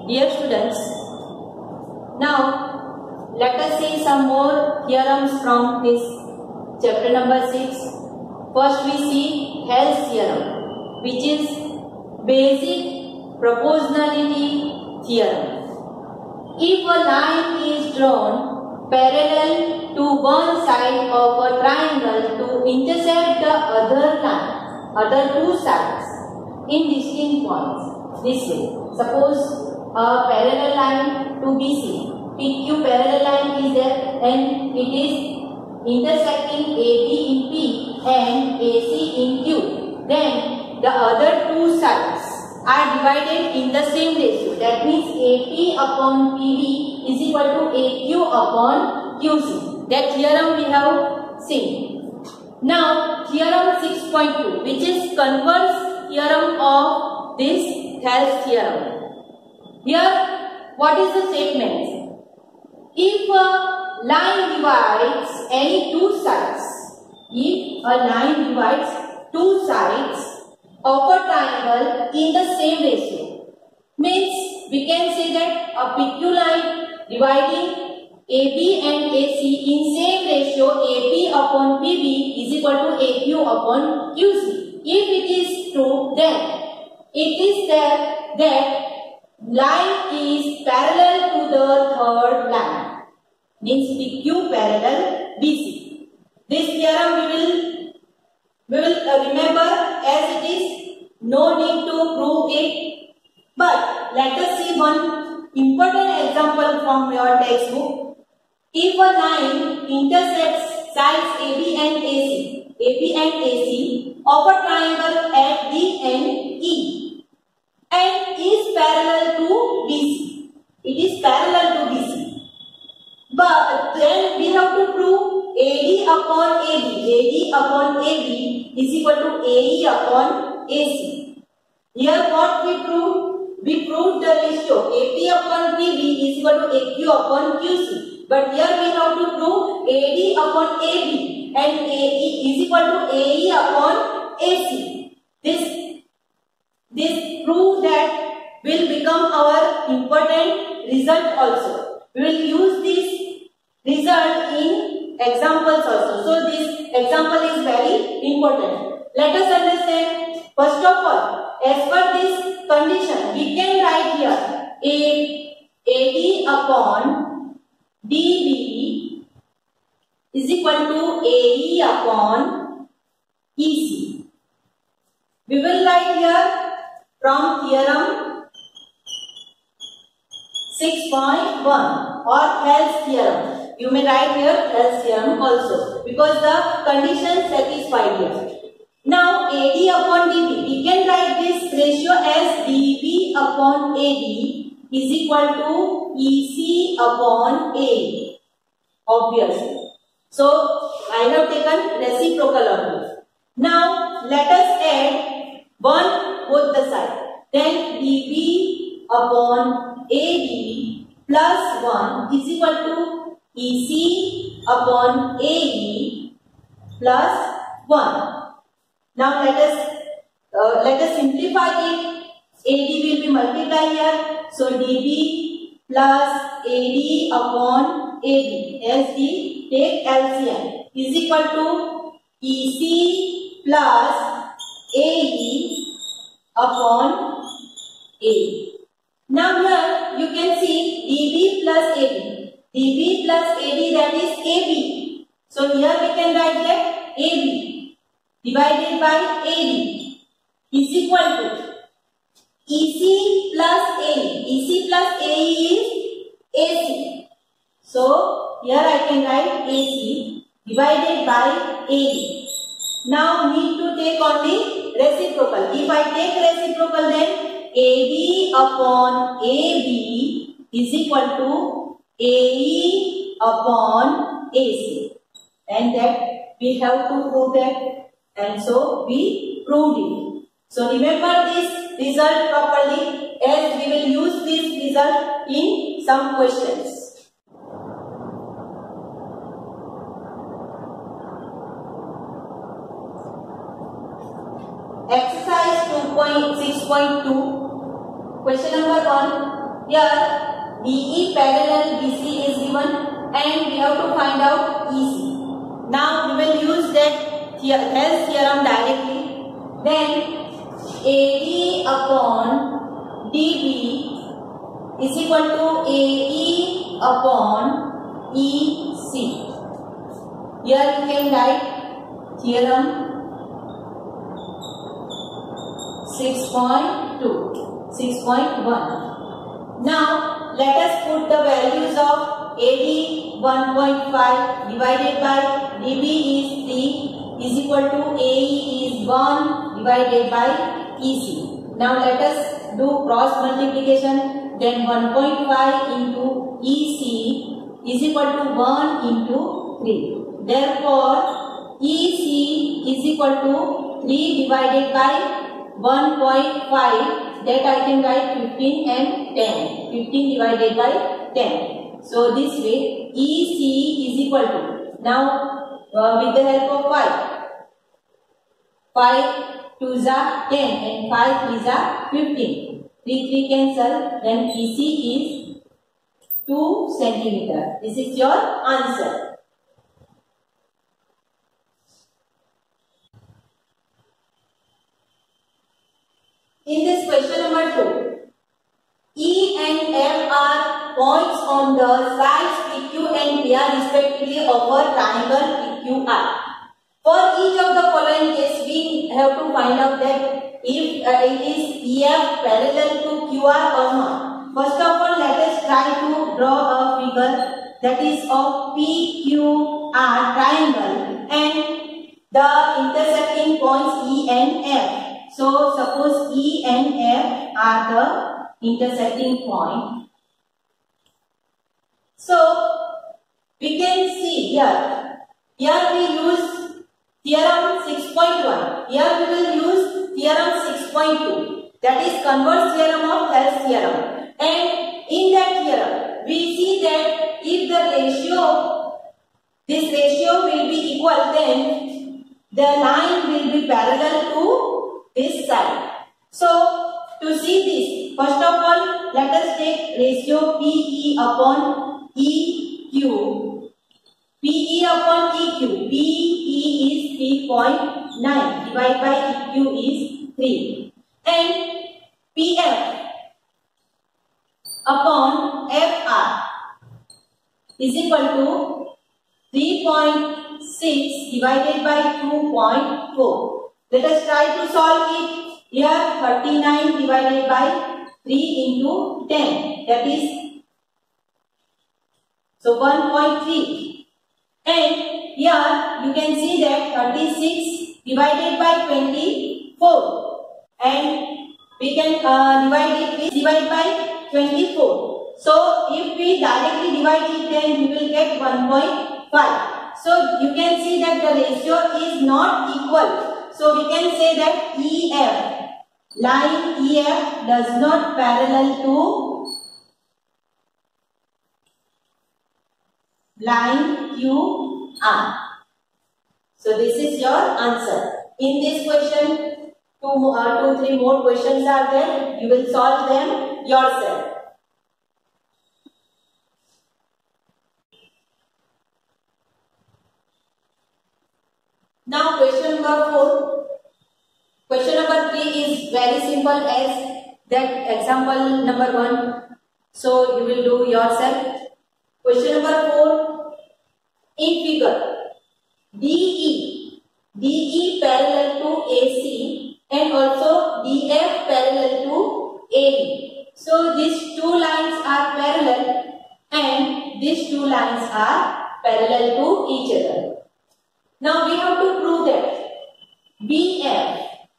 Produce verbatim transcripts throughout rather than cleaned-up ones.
Dear students, now let us see some more theorems from this chapter number six. First we see Hell's theorem, which is basic proportionality theorem. If a line is drawn parallel to one side of a triangle to intercept the other line, other two sides in distinct points, this way. Suppose a parallel line to B C. P Q parallel line is there and it is intersecting A B in P and A C in Q. Then the other two sides are divided in the same ratio. That means A P upon P B is equal to A Q upon Q C. That theorem we have seen. Now theorem six point two, which is converse theorem of this Hell's theorem. Here, what is the statement? If a line divides any two sides, if a line divides two sides of a triangle in the same ratio, means we can say that a P Q line dividing A B and A C in same ratio, A P upon P B is equal to A Q upon Q C. If it is true, then it is there that line is parallel to the third line, means P Q parallel B C. This theorem we will we will uh, remember as it is, no need to prove it. But let us see one important example from your textbook. If a line intersects sides A B and A C, A B and A C of a triangle at D and E, and is parallel to B C. It is parallel to B C. But then we have to prove A D upon A B. A D upon A B is equal to A E upon A C. Here what we proved? We proved the ratio A P upon P B is equal to A Q upon Q C. But here we have to prove A D upon A B and A E is equal to A E upon A C. This This proof that will become our important result also. We will use this result in examples also. So this example is very important. Let us understand. First of all, as per this condition, we can write here A, AD upon D B is equal to A E upon E C. We will write here from theorem six point one or Hell's theorem. You may write here Hell's theorem also because the condition satisfied here. Now A D upon D B, we can write this ratio as D B upon A D is equal to E C upon A D. Obviously. So I have taken reciprocal of this. Now let us add one both the side. Then D B upon A D plus one is equal to E C upon A D plus one. Now let us uh, let us simplify it. A D will be multiplied here. So D B plus A D upon A D as D take L C M is equal to E C plus A E upon A D. Now here you can see D B plus A D. D B plus A D, that is A B. So here we can write that A B divided by A D is equal to E C plus A E. E C plus A E is A C. So here I can write A C divided by A D. Now need to take only reciprocal. If I take reciprocal, then A D upon A B is equal to A E upon A C. And that we have to prove that. And so we proved it. So remember this result properly as we will use this result in some questions. Exercise two point six point two. Question number one. Here B E parallel B C is given and we have to find out E C. Now we will use that Hell's theorem directly. Then A D upon D B is equal to A E upon E C. Here you can write theorem six point two, six point one. Now let us put the values of A D one point five divided by D B is three is equal to A E is one divided by E C. Now let us do cross multiplication. Then one point five into E C is equal to one into three. Therefore E C is equal to three divided by one point five, that I can write fifteen and ten. fifteen divided by ten. So this way E C is equal to, now uh, with the help of five, five twos are ten and five threes are fifteen. three, three cancel, then E C is two centimeter. This is your answer. In this question number two, E and F are points on the sides P Q and P R respectively of a triangle P Q R. For each of the following case, we have to find out that if uh, it is E F parallel to Q R or not. First of all, let us try to draw a figure that is of P Q R triangle and the intersecting points E and F. So suppose E and F are the intersecting point. So we can see here, here we use theorem six point one. Here we will use theorem six point two. That is converse theorem of Hell's theorem. And in that theorem, we see that if the ratio, this ratio will be equal, then the line will be parallel to this side. So to see this, first of all, let us take ratio P E upon E Q. P E upon E Q. P E is three point nine divided by E Q is three. And P F upon F R is equal to three point six divided by two point four. Let us try to solve it. Here thirty-nine divided by three into ten, that is so one point three. And here you can see that thirty-six divided by twenty-four, and we can uh, divide it with divide by twenty-four. So if we directly divide it, then we will get one point five. So you can see that the ratio is not equal. So we can say that E F, line E F does not parallel to line Q R. So this is your answer. In this question, two, uh, two, three more questions are there. You will solve them yourself. Now question number four. Question number three is very simple as that example number one. So you will do yourself. Question number four. In figure D E, D E parallel to A C and also D F parallel to A E. So these two lines are parallel and these two lines are parallel to each other. Now we have to prove that B F,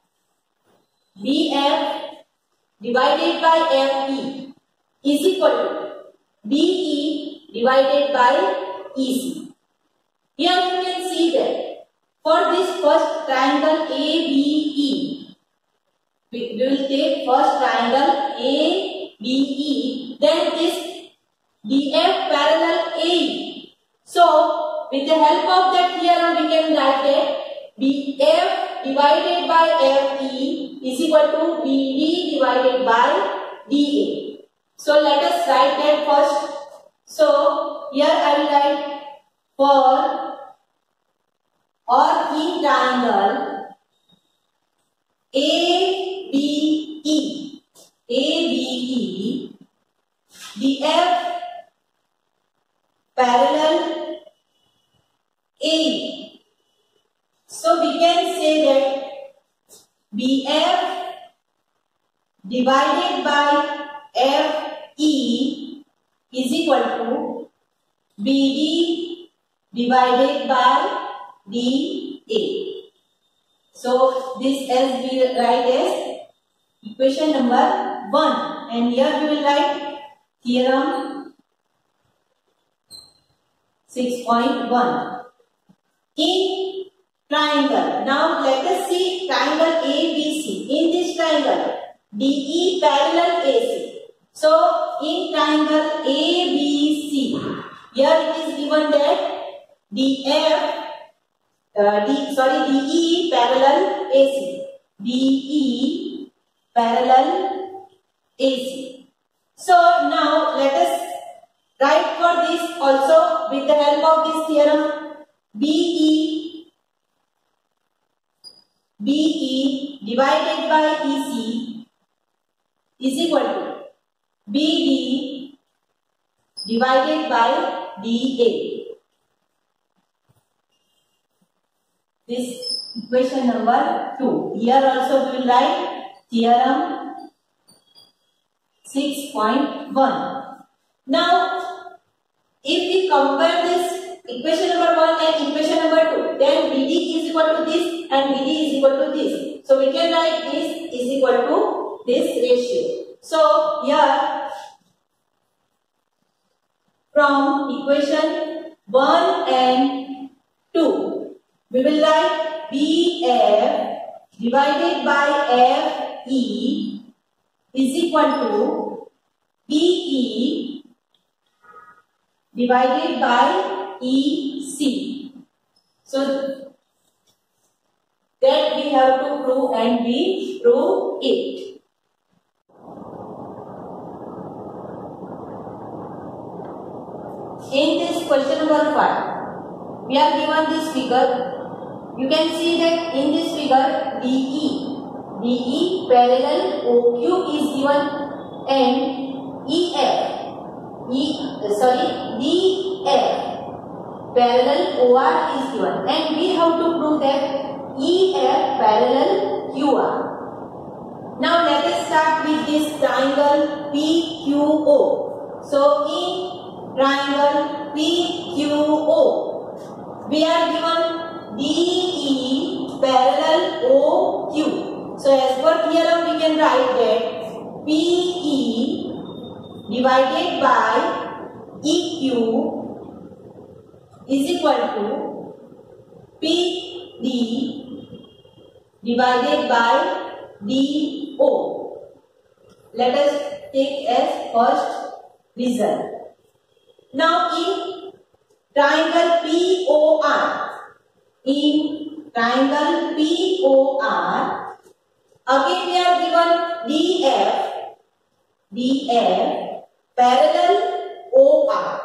B F divided by F E is equal to D E divided by E C. Here you can see that for this first triangle A B E, we will take first triangle A B E, then this D F parallel A E. So with the help of that theorem, we can write that B F divided by F E is equal to B D divided by D A. So let us write that first. So here I will write for or in triangle A B E, A B E, B F parallel A. So we can say that B F divided by F E is equal to B D divided by D A. So this as we write as equation number one, and here we will write theorem six point one. In triangle, now let us see triangle A B C. In this triangle D E parallel A C. So in triangle A B C, here it is given that D F uh, D sorry D E parallel A C, D E parallel A C. So now let us write for this also with the help of this theorem. B E B E divided by E C is equal to B D divided by D A. This equation number two. Here also we will write theorem six point one. Now, if we compare this equation number one and equation number two, then B D is equal to this and B D is equal to this. So we can write this is equal to this ratio. So here from equation one and two, we will write B F divided by F E is equal to B E divided by E C. So that we have to prove, and we prove it. In this question number five, we are given this figure. You can see that in this figure D E, D E parallel O Q is given, and E F, E sorry D F parallel O R is given, and we have to prove that E F parallel Q R. Now let us start with this triangle P Q O. So in triangle P Q O, we are given D E parallel O Q. So as per theorem we can write that P E divided by E Q is equal to P D divided by D O. Let us take as first result. Now in triangle P O R, in triangle P O R, again we are given D F, D F parallel O R.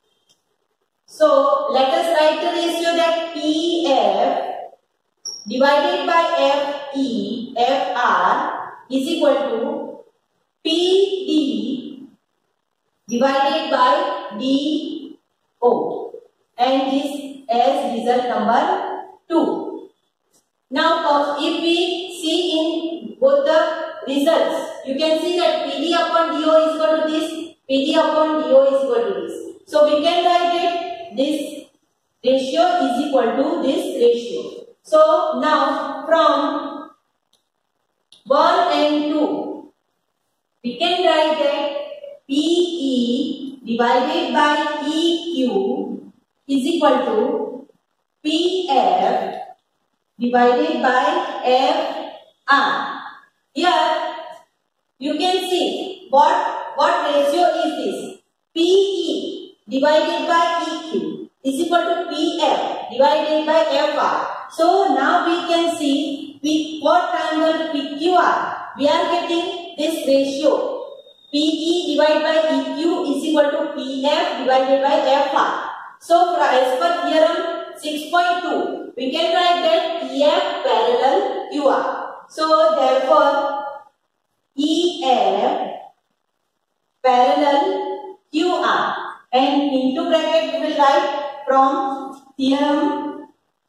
So let us write the ratio that P F divided by F E, F R is equal to P D divided by D O, and this as result number two. Now if we see in both the results, you can see that P D upon D O is equal to this, P D upon D O is equal to this. So we can write that this ratio is equal to this ratio. So now from one and two, we can write that P E divided by E Q is equal to P F divided by F R. Here you can see what, what ratio is this. P E divided by E Q is equal to P F divided by F R. So now we can see with for triangle P Q R, we are getting this ratio P E divided by E Q is equal to P F divided by F R. So as per theorem six point two, we can write that E F parallel Q R. So therefore E F parallel Q R, and into bracket we will write from theorem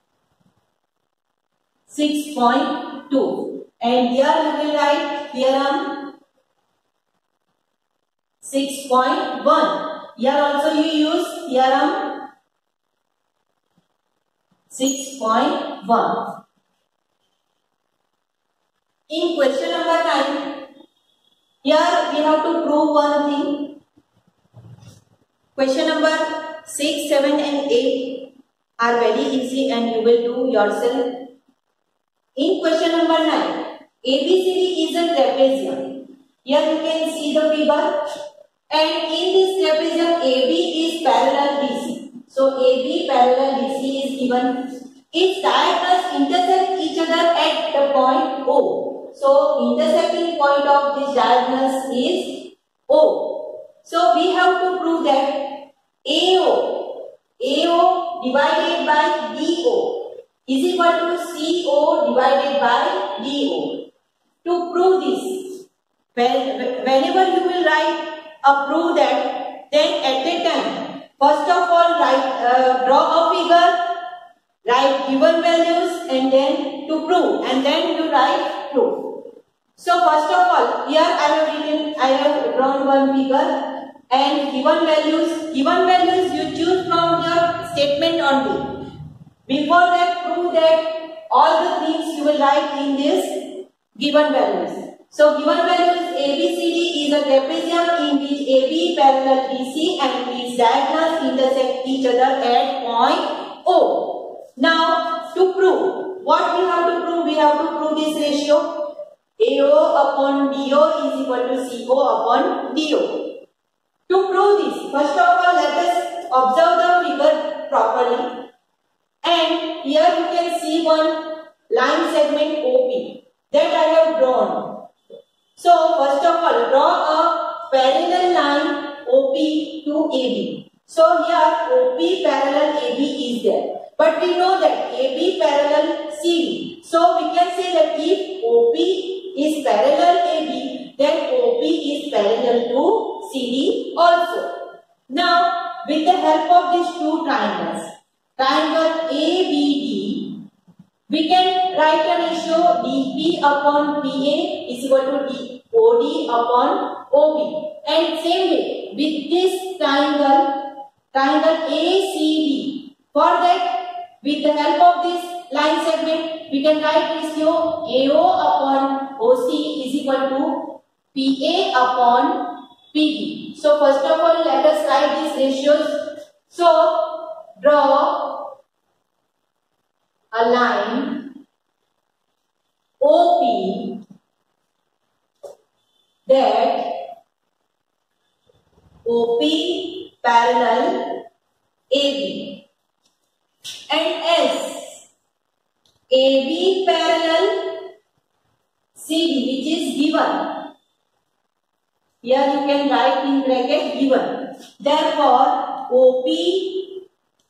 six point two, and here we will write theorem six point one. Here also you use theorem six point one. In question number nine, here we have to prove one thing. Question number six, seven and eight are very easy and you will do yourself. In question number nine, A B C D is a trapezium. Here you can see the figure, and in this trapezium A B is parallel B C. So A B parallel B C is given. Its diagonals intersect each other at the point O. So intersecting point of this diagonals is O. So we have to prove that A O, A O divided by D O is equal to C O divided by D O. To prove this, whenever you will write a proof that, then at that time, first of all write, uh, draw a figure, write given values, and then to prove, and then you write proof. So first of all, here I have written, I have drawn one figure and given values. Given values you choose from your statement only. Before that, prove that all the things you will write in this given values. So given values A B C D is a trapezium in which A B parallel B C and its diagonals intersect each other at point O. Now to prove, what we have to prove? We have to prove this ratio. A O upon D O is equal to C O upon D O. To prove this, first of all let us observe the figure properly. And here you can see one line segment O P that I have drawn. So first of all, draw a parallel line O P to A B. So here O P parallel A B is there. But we know that A B parallel C D. So we can say that if O P is parallel A B, then O P is parallel to C D also. Now, with the help of these two triangles, triangle A B D, we can write a ratio D P upon P A is equal to D O D upon O B. And same way, with this triangle, triangle A C D, for that, with the help of this line segment, we can write ratio A O upon O C is equal to P A upon P D. So first of all, let us write these ratios. So draw a line O P that O P parallel A B, and S A B parallel C D, which is given. Here you can write in bracket given. Therefore, O P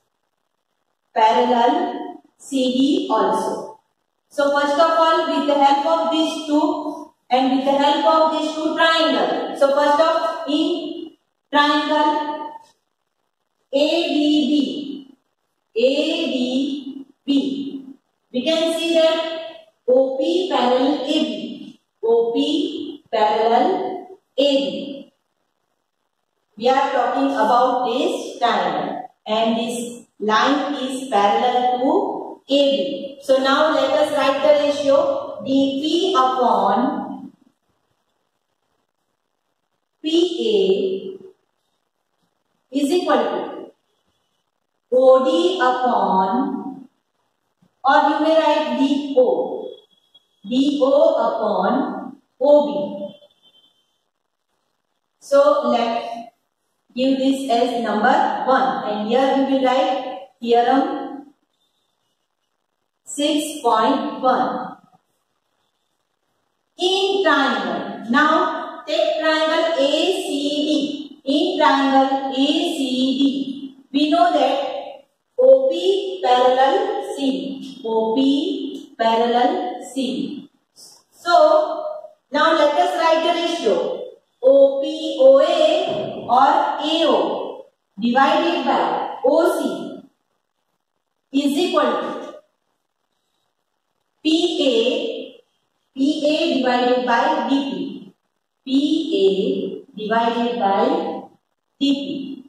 parallel C D also. So first of all, with the help of these two and with the help of these two triangles. So first of in triangle A D B, A D B, we can see that O P parallel A B, O P parallel A B. We are talking about this triangle and this line is parallel to A B. So now let us write the ratio D P upon P A is equal to O D upon, or you may write D O, D O upon O B. So let's give this as number one, and here we will write theorem six point one. In triangle, now take triangle A triangle A C D, we know that O P parallel C D. O P parallel C D. So now let us write the ratio. O P O A or A O divided by O C is equal to P A P A divided by D P. P A divided by D P.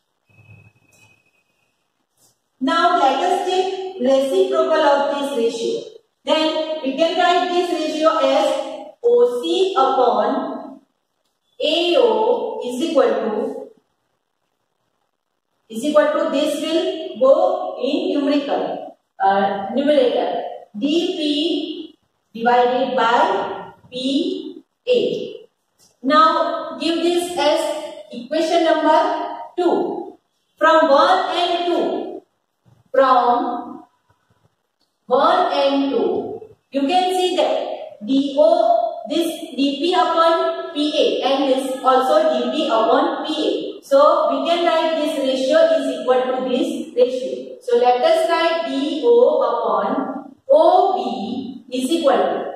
Now let us take reciprocal of this ratio. Then we can write this ratio as O C upon A O is equal to is equal to this will go in numerical uh, numerator D P divided by P A. Now give this as equation number two. From one and two, from one and two, you can see that D O, this D P upon P A and this also D P upon P A. So we can write this ratio is equal to this ratio. So let us write D O upon O B is equal to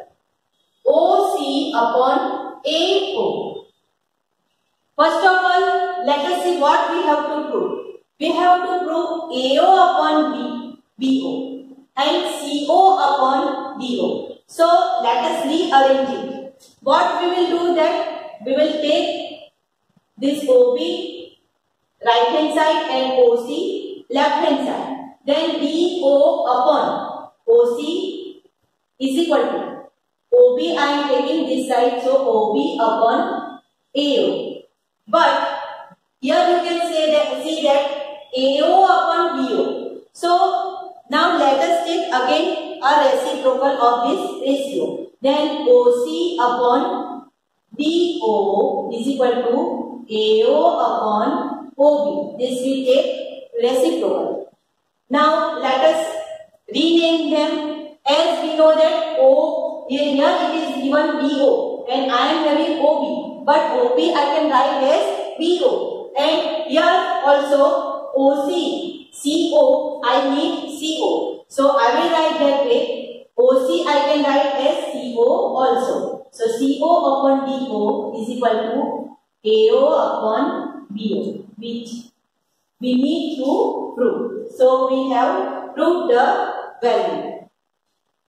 O C upon A O. First of all, let us see what we have to prove. We have to prove A O upon B, B O and C O upon D O. So let us rearrange it. What we will do that we will take this O B right hand side and O C left hand side. Then D O upon O C is equal to O B. I am taking this side, so O B upon A O. But here you can say that see that A O upon B O. So now let us take again a reciprocal of this ratio. Then O C upon D O is equal to A O upon O B. This will take reciprocal. Now let us rename them, as we know that O here, here it is given B O and I am having O B, but O B I can write as B O, and here also O C, C O, I need C O. So I will write that way. O C I can write as C O also. So C O upon D O is equal to A O upon B O, which we need to prove. So we have proved the value.